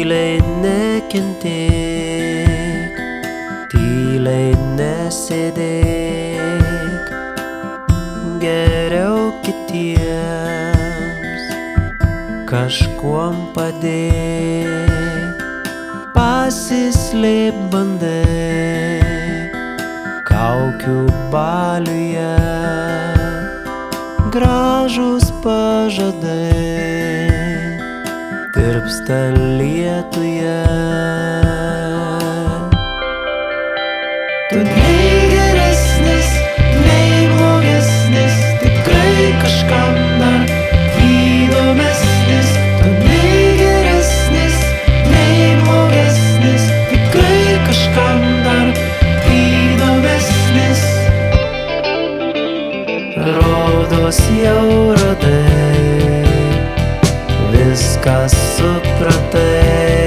Tyliai nekentėk, tyliai nesedėk, geriau kitiems kažkuom padėk. Pasislėp bandai kaukių baliuje, gražūs pažadai tirpsta lietuje. Tu nei geresnis, nei blogesnis, tikrai kažkam dar įdomesnis. Tu nei geresnis, nei blogesnis, tikrai kažkam dar įdomesnis. Rodos jau radai, viską supratai,